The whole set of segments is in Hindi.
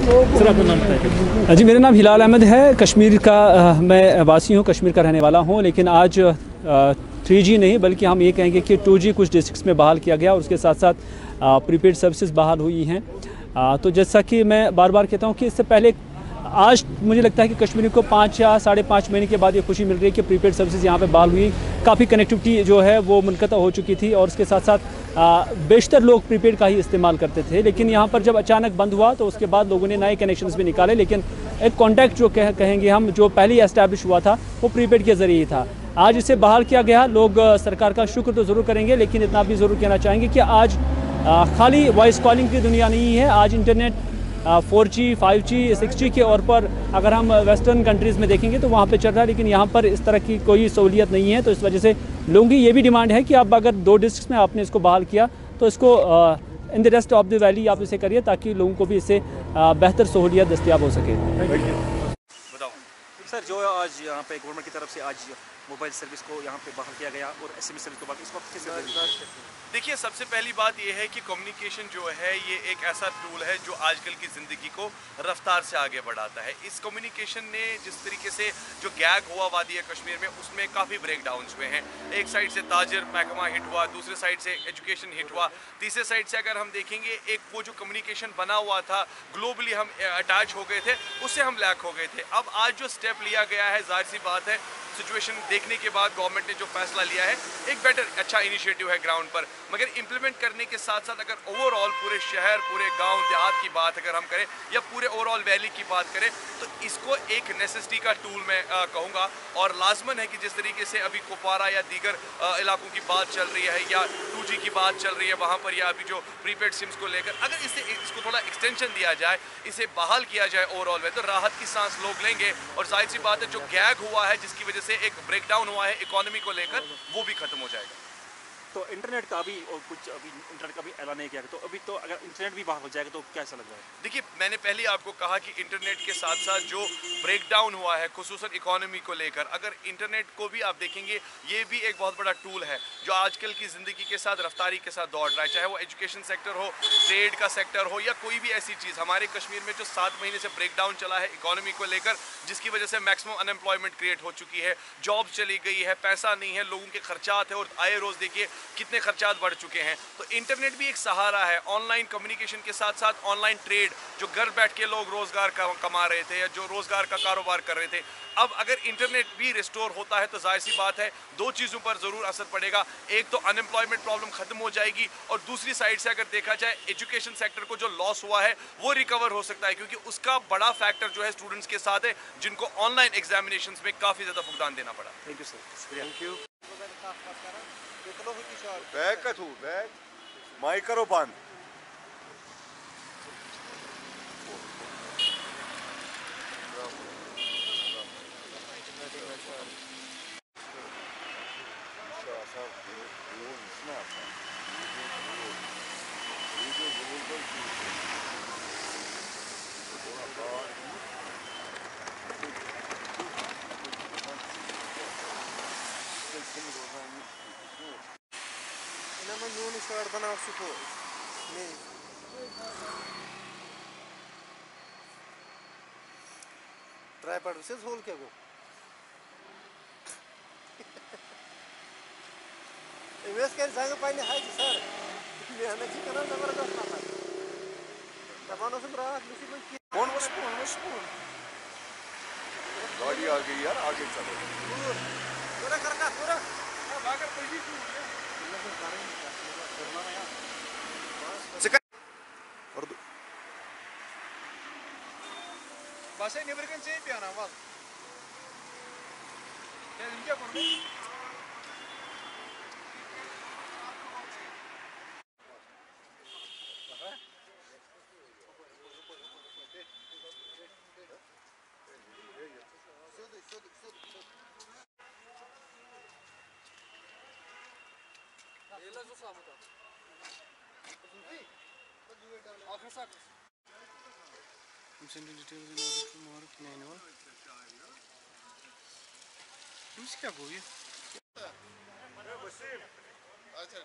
सर आपका नाम बताइए। जी, मेरा नाम हिलाल अहमद है। कश्मीर का मैं वासी हूँ, कश्मीर का रहने वाला हूँ। लेकिन आज 3G नहीं बल्कि हम ये कहेंगे कि 2G कुछ डिस्ट्रिक्ट्स में बहाल किया गया और उसके साथ साथ प्रीपेड सर्विसेज बहाल हुई हैं। तो जैसा कि मैं बार बार कहता हूँ कि इससे पहले आज मुझे लगता है कि कश्मीर को 5 या 5.5 महीने के बाद ये खुशी मिल रही है कि प्रीपेड सर्विसेज यहाँ पे बहाल हुई। काफ़ी कनेक्टिविटी जो है वो मुनक़ता हो चुकी थी और उसके साथ साथ बेशतर लोग प्रीपेड का ही इस्तेमाल करते थे। लेकिन यहाँ पर जब अचानक बंद हुआ तो उसके बाद लोगों ने नए कनेक्शंस भी निकाले। लेकिन एक कॉन्टैक्ट जो कहेंगे हम, जो पहले ही एस्टैब्लिश हुआ था वो प्रीपेड के ज़रिए ही था। आज इसे बहाल किया गया। लोग सरकार का शुक्र तो ज़रूर करेंगे, लेकिन इतना भी ज़रूर कहना चाहेंगे कि आज खाली वॉइस कॉलिंग की दुनिया नहीं है। आज इंटरनेट 4G 5G 6G के और पर अगर हम वेस्टर्न कंट्रीज़ में देखेंगे तो वहाँ पे चल रहा है, लेकिन यहाँ पर इस तरह की कोई सहूलियत नहीं है। तो इस वजह से लोगों की ये भी डिमांड है कि अब अगर 2 डिस्ट्रिक्ट में आपने इसको बहाल किया तो इसको in the rest of the valley आप इसे करिए, ताकि लोगों को भी इससे बेहतर सहूलियत दस्तियाब हो सके। बताओ सर, जो आज यहाँ पे गवर्नमेंट की तरफ से आज मोबाइल सर्विस को यहाँ पे बहाल किया गया और SMS सर्विस को बहाल, इस वक्त कैसे? देखिए, सबसे पहली बात यह है कि कम्युनिकेशन जो है ये एक ऐसा टूल है जो आजकल की ज़िंदगी को रफ्तार से आगे बढ़ाता है। इस कम्युनिकेशन ने जिस तरीके से जो गैग हुआ वादी कश्मीर में, उसमें काफ़ी ब्रेक डाउन्स हुए हैं। एक साइड से ताजर महकमा हिट हुआ, दूसरे साइड से एजुकेशन हिट हुआ, तीसरे साइड से अगर हम देखेंगे एक वो जो कम्युनिकेशन बना हुआ था ग्लोबली हम अटैच हो गए थे, उससे हम लैक हो गए थे। अब आज जो स्टेप लिया गया है, जाहिर सी बात है सिचुएशन देखने के बाद गवर्नमेंट ने जो फैसला लिया है एक बेटर अच्छा इनिशिएटिव है ग्राउंड पर, मगर इंप्लीमेंट करने के साथ साथ अगर ओवरऑल पूरे शहर, पूरे गांव देहात की बात अगर हम करें या पूरे ओवरऑल वैली की बात करें तो इसको एक नेसेसिटी का टूल मैं कहूँगा। और लाजमन है कि जिस तरीके से अभी कुपवारा या दीगर इलाकों की बात चल रही है या 2G की बात चल रही है वहाँ पर, या अभी जो प्रीपेड सिम्स को लेकर अगर इसको थोड़ा एक्सटेंशन दिया जाए, इसे बहाल किया जाए ओवरऑल में, तो राहत की सांस लोग लेंगे। और जाहिर सी बात है जो गैग हुआ है जिसकी वजह से एक ब्रेकडाउन हुआ है इकोनॉमी को लेकर, वो भी खत्म हो जाएगा। तो इंटरनेट का भी और कुछ अभी इंटरनेट का भी ऐलान नहीं किया, तो अभी तो अगर इंटरनेट भी बहाल हो जाएगा तो कैसा लग रहा है? देखिए, मैंने पहले आपको कहा कि इंटरनेट के साथ साथ जो ब्रेकडाउन हुआ है खुसूसन इकोनॉमी को लेकर, अगर इंटरनेट को भी आप देखेंगे ये भी एक बहुत बड़ा टूल है जो आजकल की ज़िंदगी के साथ रफ्तारी के साथ दौड़ रहा है, चाहे वो एजुकेशन सेक्टर हो, ट्रेड का सेक्टर हो या कोई भी ऐसी चीज़। हमारे कश्मीर में जो 7 महीने से ब्रेकडाउन चला है इकोनॉमी को लेकर, जिसकी वजह से मैक्सिमम अनएम्प्लॉयमेंट क्रिएट हो चुकी है, जॉब चली गई है, पैसा नहीं है, लोगों के खर्चात है और आए रोज़ देखिए कितने खर्चात बढ़ चुके हैं। तो इंटरनेट भी एक सहारा है। ऑनलाइन कम्युनिकेशन के साथ साथ ऑनलाइन ट्रेड, जो घर बैठ के लोग रोजगार कमा रहे थे या जो रोजगार का कारोबार कर रहे थे, अब अगर इंटरनेट भी रिस्टोर होता है तो जाहिर सी बात है 2 चीज़ों पर ज़रूर असर पड़ेगा। एक तो अनएम्प्लॉयमेंट प्रॉब्लम खत्म हो जाएगी और दूसरी साइड से अगर देखा जाए एजुकेशन सेक्टर को जो लॉस हुआ है वो रिकवर हो सकता है, क्योंकि उसका बड़ा फैक्टर जो है स्टूडेंट्स के साथ है जिनको ऑनलाइन एग्जामिनेशन में काफ़ी ज़्यादा भुगतान देना पड़ा। Thank you sir. Thank you. Bag का थू बैग माइक करो बंद। ट्राइपॉड से होल क्या गो इमेज कर सांग पाहिले हाय सर मेहनती करना जबरदस्त ना तमानो से रहा किसी में कौन वो गाड़ी आ गई यार, आगे चलो पूरा करका पूरा भागर पैसे क्यों और बस है नेबरगन से पियाना वाल क्या इनका कौन Ele já sabe, tá? Akhir sak. I'm sending details in order to mark 9 hour. This क्या हो ये? अच्छा.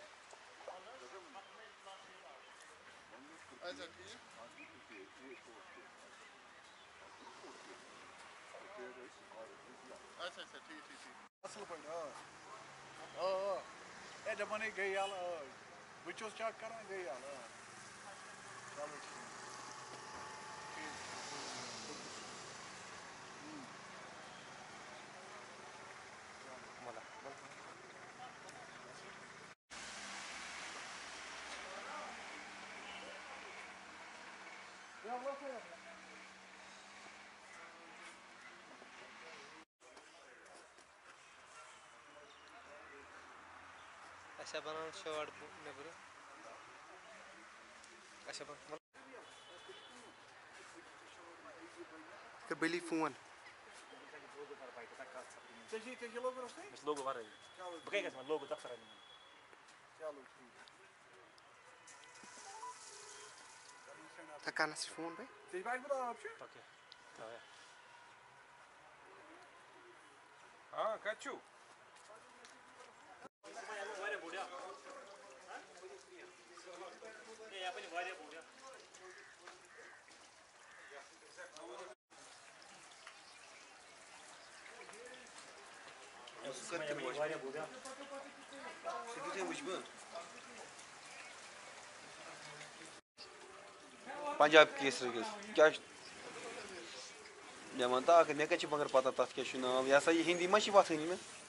अच्छा ठीक है. दपान गई यल बह चेक कर गई यल चलो अच्छा बना शॉर्ट नेबर अच्छा बन कर बिली फोन लोगो वारे बकैगा में लोगो तक सर चलो ठीक थकाना से फोन पे ओके हाँ कच्चू वारे बोडिया ये यहाँ पे वारे बोडिया वारे बोडिया पंजाब केसरी क्या मे वन तो मे क्या मगर पता तथ क्या नाम यह हिंदी मा वथानी मे